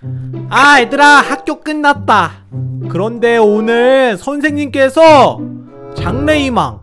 얘들아, 학교 끝났다. 그런데 오늘 선생님께서 장래희망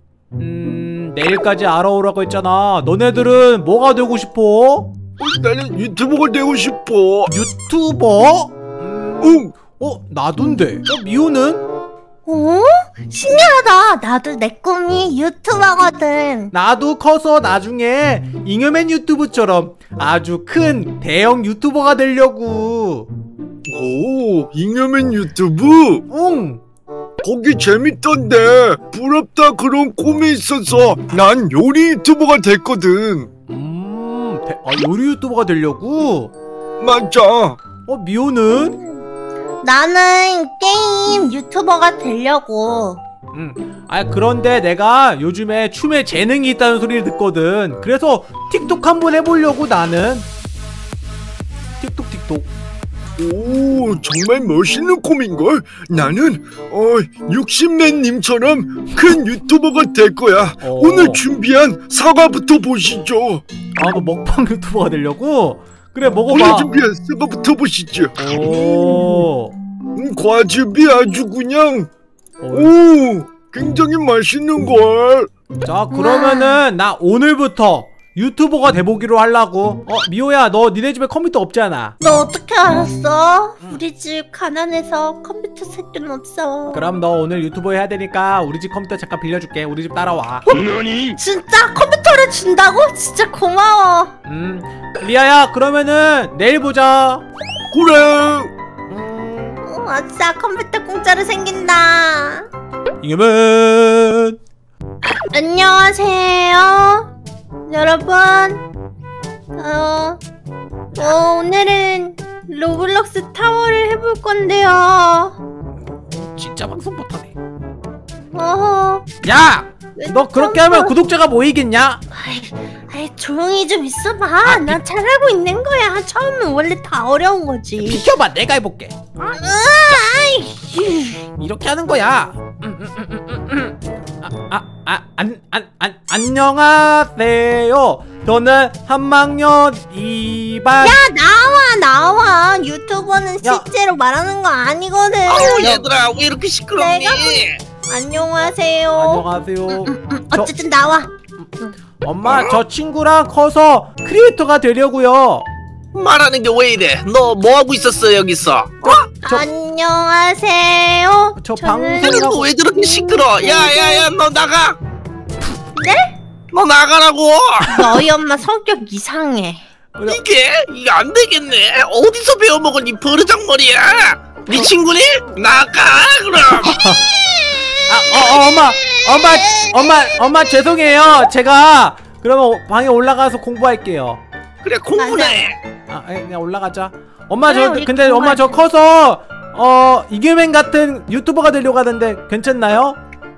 내일까지 알아오라고 했잖아. 너네들은 뭐가 되고 싶어? 나는 유튜버가 되고 싶어. 유튜버? 응. 나도인데. 미호는? 오? 신기하다. 나도 내 꿈이 유튜버거든. 나도 커서 나중에 잉여맨 유튜브처럼 아주 큰 대형 유튜버가 되려고. 오, 잉여맨 유튜브? 응. 거기 재밌던데. 부럽다. 그런 꿈이 있어서 난 요리 유튜버가 됐거든. 요리 유튜버가 되려고? 맞아. 미호는? 나는 게임 유튜버가 되려고. 그런데 내가 요즘에 춤에 재능이 있다는 소리를 듣거든. 그래서 틱톡 한번 해보려고. 나는 틱톡. 오, 정말 멋있는 꿈인걸. 나는 60맨님처럼 큰 유튜버가 될 거야. 오늘 준비한 사과부터 보시죠. 너 먹방 유튜버가 되려고? 그래, 먹어봐. 오늘 준비한 사과부터 보시죠. 오. 과즙이 아주 그냥 굉장히 맛있는걸. 자, 그러면은 나 오늘부터 유튜버가 돼보기로 하려고. 미호야, 너 니네 집에 컴퓨터 없잖아. 너 어떻게 알았어? 우리 집 가난해서 컴퓨터 살 돈 없어. 그럼 너 오늘 유튜버 해야 되니까 우리 집 컴퓨터 잠깐 빌려줄게. 우리 집 따라와. 진짜 컴퓨터를 준다고? 진짜 고마워. 리아야, 그러면은 내일 보자. 그래. 아싸, 컴퓨터 공짜로 생긴다. 잉여맨. 안녕하세요 여러분. 오늘은 로블록스 타워를 해볼 건데요. 진짜 방송 못하네. 야! 너 그렇게 하면 구독자가 모이겠냐? 아이, 조용히 좀 있어봐. 난 잘하고 있는 거야. 처음은 원래 다 어려운 거지. 비켜봐, 내가 해볼게. 이렇게 하는 거야. 안녕하세요. 저는 한망년 2반. 야, 나와. 유튜버는 실제로 말하는 거 아니거든. 얘들아, 왜 이렇게 시끄럽니? 안녕하세요. 어쨌든 나와. 엄마, 저 친구랑 커서 크리에이터가 되려고요. 말하는 게 왜 이래? 너 뭐 하고 있었어 여기서? 안녕하세요. 저 저는... 방송이라고. 너 왜 저렇게 시끄러? 야야야, 너 나가. 네? 너 나가라고. 너희 엄마 성격 이상해. 이게 안 되겠네. 어디서 배워먹은 이 버르장머리야? 네 친구니? 나가 그럼. 엄마 죄송해요. 제가 그러면 방에 올라가서 공부할게요. 그래, 공부나 해. 그냥 올라가자. 엄마, 그래, 근데 엄마 저 커서 잉여맨 같은 유튜버가 되려고 하는데 괜찮나요?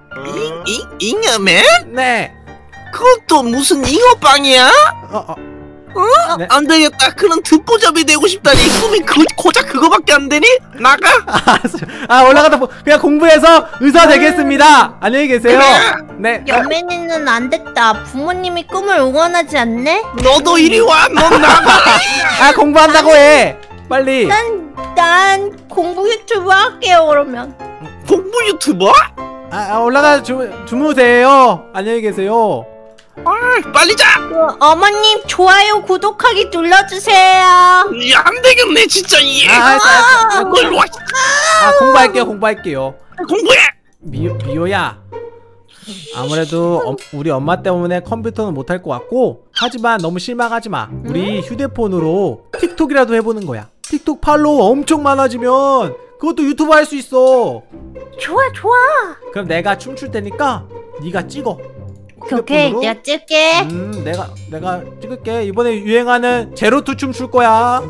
잉여맨? 네. 그것도 무슨 잉어빵이야? 네. 안 되겠다. 그런 듣보잡이 되고 싶다니. 꿈이 고작 그거밖에 안 되니? 나가. 올라가다 그냥 공부해서 의사 되겠습니다. 안녕히 계세요. 그래. 네. 연예인은 안 됐다. 부모님이 꿈을 응원하지 않네? 너도 이리 와. 넌 나가. 공부한다고 해. 빨리. 난 공부 유튜브 할게요, 그러면. 공부 유튜버? 올라가 주무세요. 안녕히 계세요. 빨리 자. 어머님, 좋아요, 구독하기 눌러주세요. 안 되겠네 진짜. 공부할게요. 공부할게요. 공부해. 미호야, 아무래도 우리 엄마 때문에 컴퓨터는 못할 것 같고, 하지만 너무 실망하지 마. 우리 휴대폰으로 틱톡이라도 해보는 거야. 틱톡 팔로워 엄청 많아지면 그것도 유튜브 할 수 있어. 좋아. 그럼 내가 춤출 테니까 네가 찍어. 오케이, 내가 찍게. 내가 찍을게. 이번에 유행하는 제로투 춤 출 거야.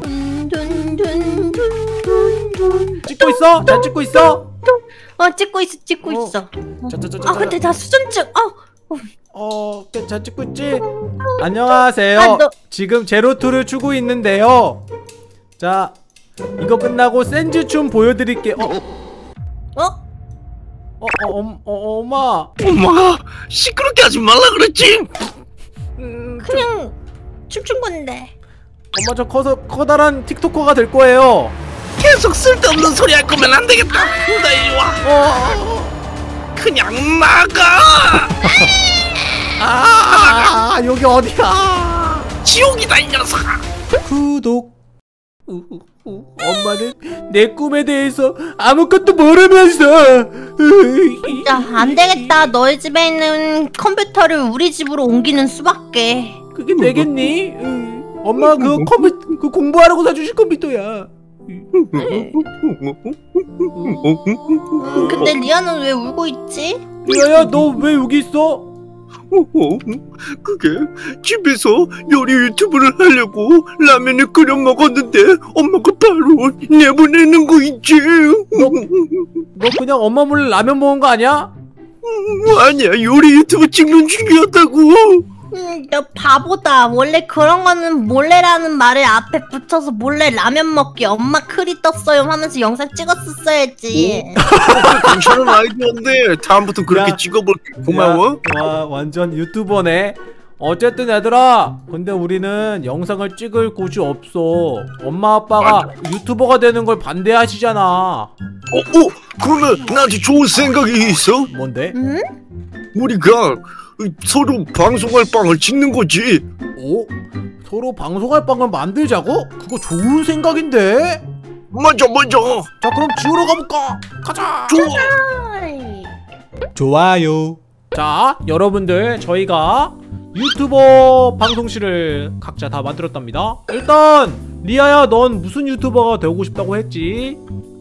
찍고 있어? 잘 찍고 있어? 찍고 있어. 자. 근데 나 수전증. 잘 찍고 있지? 안녕하세요. 지금 제로투를 추고 있는데요. 자, 이거 끝나고 센즈 춤 보여드릴게요. 엄마. 엄마가 시끄럽게 하지 말라 그랬지. 그냥 춤춘 건데. 엄마 저 커서 커다란 틱토커가 될 거예요. 계속 쓸데없는 소리 할 거면 안 되겠다. 나 이리 와. 그냥 나가. 여기 어디가? 지옥이다 이 녀석아. 구독. 엄마는 내 꿈에 대해서 아무것도 모르면서. 야, 안 되겠다. 너희 집에 있는 컴퓨터를 우리 집으로 옮기는 수밖에. 그게 되겠니? 엄마 그 공부하라고 사주신 컴퓨터야. 근데 리아는 왜 울고 있지? 리아야 너 왜 여기 있어? 그게 집에서 요리 유튜브를 하려고 라면을 끓여 먹었는데 엄마가 바로 내보내는 거 있지. 너 그냥 엄마 몰래 라면 먹은 거 아니야? 아니야, 요리 유튜브 찍는 중이었다고. 너 바보다. 원래 그런 거는 몰래라는 말을 앞에 붙여서 몰래 라면 먹기 엄마 크리 떴어요 하면서 영상 찍었었어야지. 괜찮은 아이디어인데 다음부터 그렇게 야. 찍어볼게. 고마워. 와 완전 유튜버네. 어쨌든 얘들아, 근데 우리는 영상을 찍을 곳이 없어. 엄마 아빠가 유튜버가 되는 걸 반대하시잖아. 그러면 나한테 좋은 생각이 있어. 뭔데? 응? 우리가 서로 방송할 빵을 짓는 거지. 오? 서로 방송할 빵을 만들자고? 그거 좋은 생각인데? 맞아. 자 그럼 지우러 가볼까? 가자. 어이. 좋아요. 자 여러분들, 저희가 유튜버 방송실을 각자 다 만들었답니다. 일단 리아야, 넌 무슨 유튜버가 되고 싶다고 했지?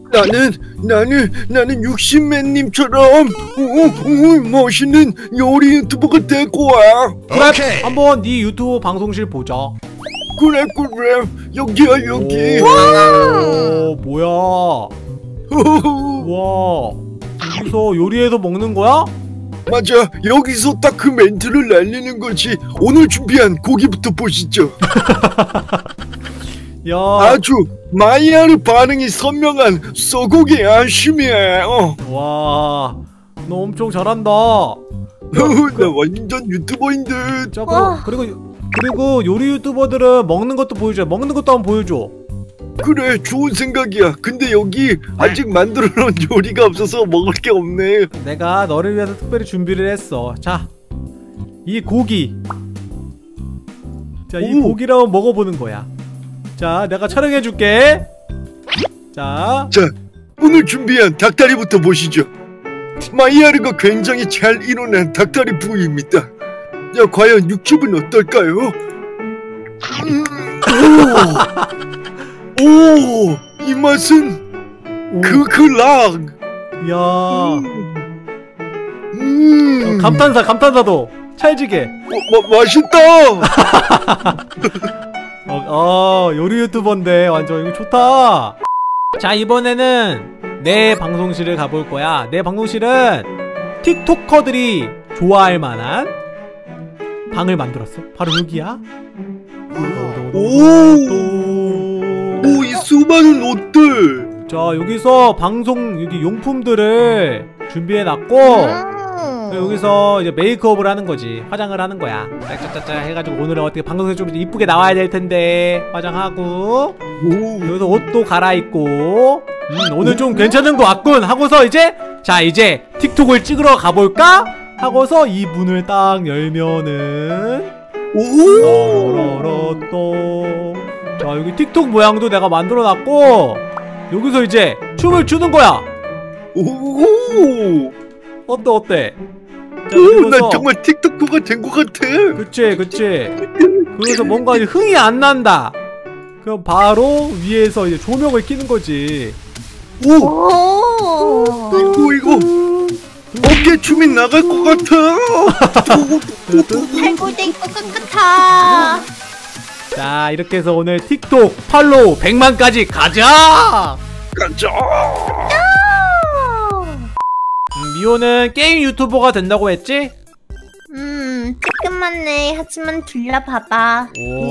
나는 60맨님처럼 멋있는 요리 유튜버가 될 거야. 그래, 한번 네 유튜브 방송실 보자. 그래 여기야 여기. 오, 뭐야? 와, 여기서 요리해서 먹는 거야? 맞아, 여기서 딱 그 멘트를 날리는 거지. 오늘 준비한 고기부터 보시죠. 야, 아주 마이야르 반응이 선명한 소고기 아쉬미야. 와, 너 엄청 잘한다. 나 완전 유튜버인 듯. 자, 그리고 요리 유튜버들은 먹는 것도 보여줘. 먹는 것도 한번 보여줘. 그래, 좋은 생각이야. 근데 여기 아직 만들어 놓은 요리가 없어서 먹을 게 없네. 내가 너를 위해서 특별히 준비를 했어. 자, 이 고기. 자, 이 고기를 한번 먹어보는 거야. 자, 내가 촬영해줄게. 자, 오늘 준비한 닭다리부터 보시죠. 마이야르가 굉장히 잘 일어난 닭다리 부위입니다. 자, 과연 육즙은 어떨까요? 오, 이 맛은 그그락. 야, 감탄사도 찰지게. 맛있다. 요리 유튜버인데 완전 이거 좋다. 자, 이번에는 내 방송실을 가볼 거야. 내 방송실은 틱토커들이 좋아할 만한 방을 만들었어. 바로 여기야. 이 수많은 옷들. 자, 여기서 방송 여기 용품들을 준비해놨고, 여기서 이제 메이크업을 하는 거지. 화장을 하는 거야. 짜짜짜짜 해가지고 오늘은 어떻게 방송에 좀 이쁘게 나와야 될 텐데 화장하고, 여기서 옷도 갈아입고, 오늘 좀 괜찮은 거 같군 하고서 이제 틱톡을 찍으러 가볼까 하고서 이 문을 딱 열면은 자, 여기 틱톡 모양도 내가 만들어놨고, 여기서 이제 춤을 추는 거야. 어때? 자, 난 정말 틱톡커가 된 것 같아. 그치. 그래서 뭔가 이제 흥이 안 난다. 그럼 바로 위에서 이제 조명을 켜는 거지. 이거 어깨춤이 나갈 것 같아. 살고 될 것 같아. 자, 이렇게 해서 오늘 틱톡 팔로우 100만까지 가자. 미호는 게임 유튜버가 된다고 했지? 조금만해. 하지만 둘러봐봐.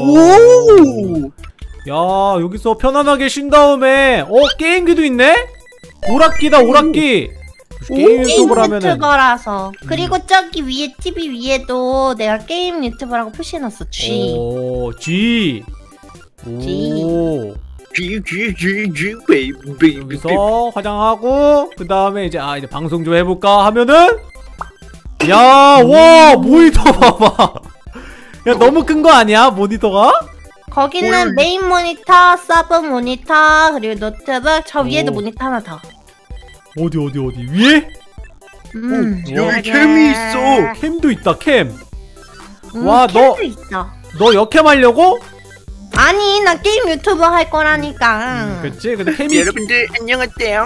야, 여기서 편안하게 쉰 다음에 게임기도 있네? 오락기다, 오락기. 게임 유튜버라면은. 유튜버라서. 그리고 저기 위에 TV 위에도 내가 게임 유튜버라고 표시해놨어. G. G. 오. 베이비. 여기서 화장하고 그 다음에 이제 이제 방송 좀 해볼까 하면은 야, 와 모니터 봐봐. 야 너무 큰 거 아니야 모니터가? 거기는 메인 모니터, 서브 모니터, 그리고 노트북, 저 위에도 오. 모니터 하나 더. 어디 위에? 여기 캠이 있어. 캠도 있다 캠. 와, 캠도 있어. 너 역캠하려고? 아니, 나 게임 유튜브 할 거라니까. 그치 근데 캠이 여러분들 안녕하세요.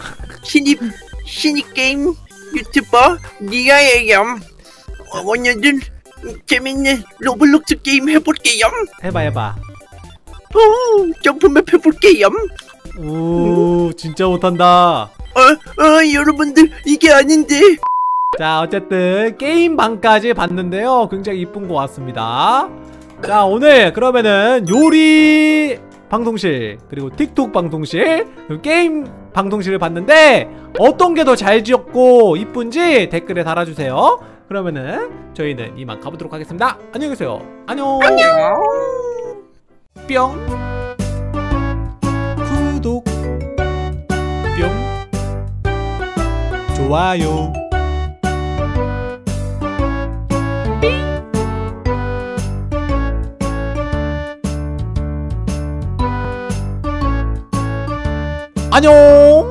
신입 게임 유튜버 니아예요. 오늘은 재밌는 로블록스 게임 해볼게요. 해봐. 오, 점프맵 해볼게요. 오 진짜 못한다. 여러분들 이게 아닌데. 자 어쨌든 게임방까지 봤는데요 굉장히 이쁜 것 같습니다. 자 오늘 그러면은 요리 방송실 그리고 틱톡 방송실 그리고 게임 방송실을 봤는데 어떤 게 더 잘 지었고 이쁜지 댓글에 달아주세요. 그러면은 저희는 이만 가보도록 하겠습니다. 안녕히 계세요. 안녕. 뿅. 구독. 뿅. 좋아요. 안녕.